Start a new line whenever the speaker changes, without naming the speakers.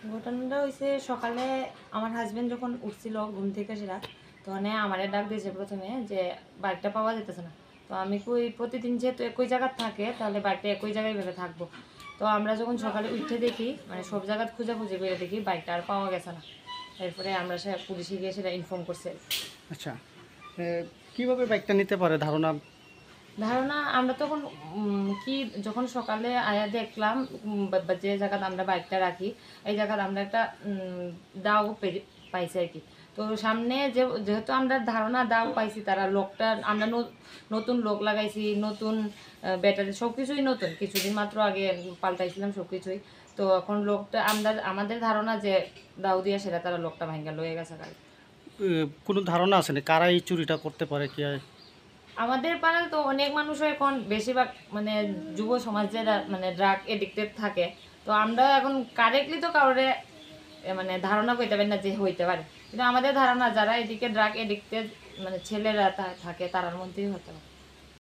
ঘটনাটা হয়েছে সকালে আমার হাজবেন্ড যখন উঠছিল ঘুম থেকে সেটা তখন আমারে ডাক দিয়েছে প্রথমে যে বাইকটা পাওয়া যেতেছে না। তো আমি প্রতিদিন যেহেতু একই জায়গায় থাকে তাহলে বাইকটা একই জায়গায় ভেবে থাকবো। তো আমরা যখন সকালে উঠে দেখি মানে সব জায়গায় খুঁজে করে দেখি বাইকটা আর পাওয়া গেছে না। এরপরে আমরা সে পুলিশে গিয়ে সেটা ইনফর্ম করছি।
আচ্ছা, এ, কিভাবে বাইকটা নিতে পারে ধারণা?
ধারণা আমরা তখন কি যখন সকালে আয়া দেখলাম যে জায়গাতে আমরা বাইকটা রাখি এই জায়গাতে আমরা একটা দাও পাইছি আর কি। তো সামনে যেহেতু আমরা ধারণা দাও পাইছি তারা লোকটা আমরা নতুন লোক লাগাইছি, নতুন ব্যাটারি সব কিছুই নতুন, কিছুদিন মাত্র আগে পাল্টাইছিলাম সব কিছুই। তো এখন লোকটা আমাদের ধারণা যে দাও দিয়া সেটা তারা লোকটা ভাঙ্গা লয়ে গেছে গাড়ি।
কোনো ধারণা আছে না কারা এই চুরিটা করতে পারে কি?
আমাদের পাড়ায় তো অনেক মানুষও এখন বেশিরভাগ মানে যুব সমাজ যারা মানে ড্রাগ এডিক্টেড থাকে। তো আমরা এখন কারেক্টলি তো কারোরে মানে ধারণা করতে পারি না যে হইতে পারে, কিন্তু আমাদের ধারণা যারা এদিকে ড্রাগ এডিক্টেড মানে ছেলেরা থাকে তারার মধ্যেই হতে পারে।